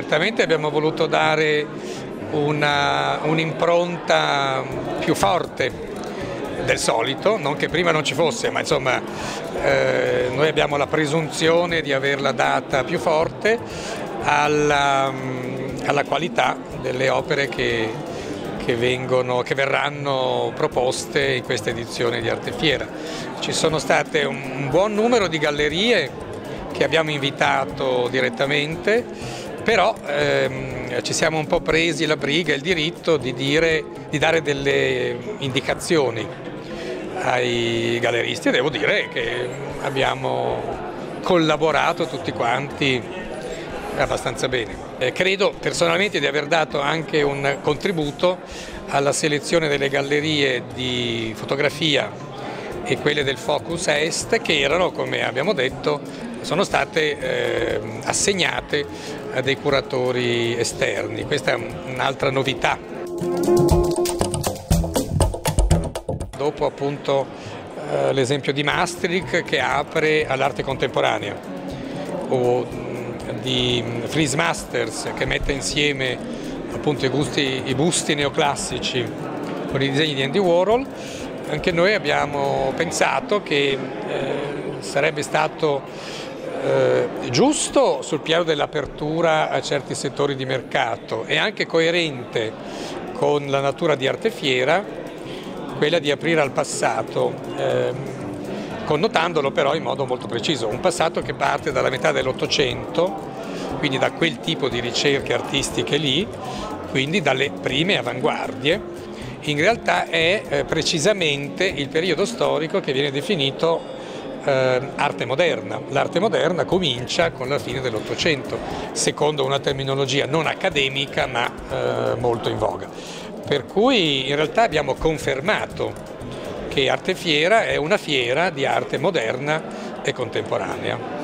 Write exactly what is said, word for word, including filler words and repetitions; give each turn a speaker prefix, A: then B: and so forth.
A: certamente abbiamo voluto dare un'impronta più forte del solito, non che prima non ci fosse, ma insomma eh, noi abbiamo la presunzione di averla data più forte alla, alla qualità delle opere che, che, vengono, che verranno proposte in questa edizione di Artefiera. Ci sono state un, un buon numero di gallerie che abbiamo invitato direttamente, però ehm, ci siamo un po' presi la briga e il diritto di, dire, di dare delle indicazioni ai galleristi e devo dire che abbiamo collaborato tutti quanti abbastanza bene. Eh, credo personalmente di aver dato anche un contributo alla selezione delle gallerie di fotografia e quelle del Focus Est che erano, come abbiamo detto, sono state eh, assegnate a dei curatori esterni. Questa è un'altra novità. Dopo appunto eh, l'esempio di Maastricht che apre all'arte contemporanea, o di Frieze Masters che mette insieme appunto i, gusti, i busti neoclassici con i disegni di Andy Warhol, anche noi abbiamo pensato che eh, sarebbe stato eh, giusto sul piano dell'apertura a certi settori di mercato e anche coerente con la natura di Artefiera quella di aprire al passato, eh, connotandolo però in modo molto preciso, un passato che parte dalla metà dell'Ottocento, quindi da quel tipo di ricerche artistiche lì, quindi dalle prime avanguardie. In realtà è eh, precisamente il periodo storico che viene definito eh, arte moderna. L'arte moderna comincia con la fine dell'Ottocento, secondo una terminologia non accademica ma eh, molto in voga. Per cui in realtà abbiamo confermato che Artefiera è una fiera di arte moderna e contemporanea.